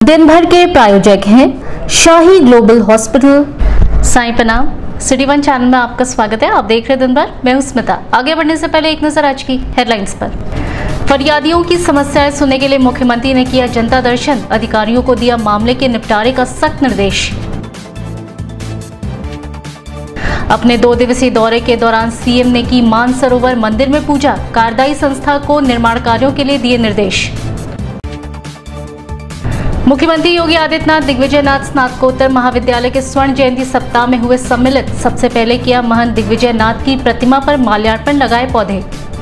दिन भर के प्रायोजक हैं शाही ग्लोबल हॉस्पिटल। साईं प्रणाम। सिटी वन चैनल में आपका स्वागत है। आप देख रहे हैं दिन भर। मैं हूं स्मिता। आगे बढ़ने से पहले एक नजर आज की हेडलाइंस पर। फरियादियों की समस्याएं सुनने के लिए मुख्यमंत्री ने किया जनता दर्शन, अधिकारियों को दिया मामले के निपटारे का सख्त निर्देश। अपने 2 दिवसीय दौरे के दौरान सीएम ने की मानसरोवर मंदिर में पूजा, कार्यदायी संस्था को निर्माण कार्यों के लिए दिए निर्देश। मुख्यमंत्री योगी आदित्यनाथ दिग्विजयनाथ स्नातकोत्तर महाविद्यालय के स्वर्ण जयंती सप्ताह में हुए सम्मिलित। सबसे पहले किया महंत दिग्विजयनाथ की प्रतिमा पर माल्यार्पण, लगाए पौधे।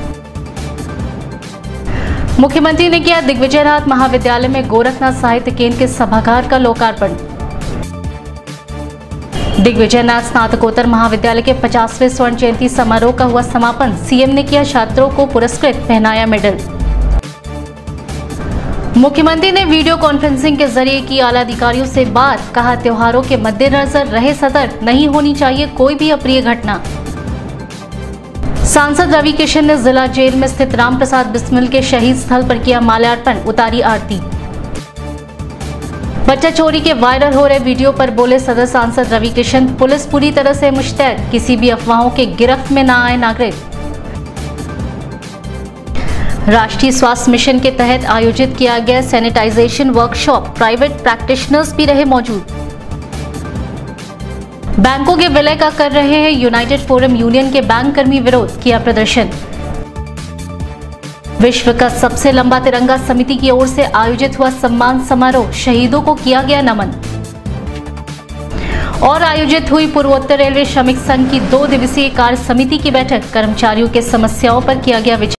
मुख्यमंत्री ने किया दिग्विजयनाथ महाविद्यालय में गोरखनाथ साहित्य केंद्र के सभागार का लोकार्पण। दिग्विजयनाथ स्नातकोत्तर महाविद्यालय के 50वें स्वर्ण जयंती समारोह का हुआ समापन। सीएम ने किया छात्रों को पुरस्कृत, पहनाया मेडल। मुख्यमंत्री ने वीडियो कॉन्फ्रेंसिंग के जरिए की आला अधिकारियों से बात, कहा त्योहारों के मद्देनजर रहे सतर्क, नहीं होनी चाहिए कोई भी अप्रिय घटना। सांसद रवि किशन ने जिला जेल में स्थित राम प्रसाद बिस्मिल के शहीद स्थल पर किया माल्यार्पण, उतारी आरती। बच्चा चोरी के वायरल हो रहे वीडियो पर बोले सदर सांसद रवि किशन, पुलिस पूरी तरह से मुस्तैद, किसी भी अफवाहों के गिरफ्त में न आए नागरिक। राष्ट्रीय स्वास्थ्य मिशन के तहत आयोजित किया गया सैनिटाइजेशन वर्कशॉप, प्राइवेट प्रैक्टिशनर्स भी रहे मौजूद। बैंकों के विलय का कर रहे हैं यूनाइटेड फोरम यूनियन के बैंक कर्मी विरोध, किया प्रदर्शन। विश्व का सबसे लंबा तिरंगा समिति की ओर से आयोजित हुआ सम्मान समारोह, शहीदों को किया गया नमन। और आयोजित हुई पूर्वोत्तर रेलवे श्रमिक संघ की 2 दिवसीय कार्य समिति की बैठक, कर्मचारियों के समस्याओं पर किया गया विचार।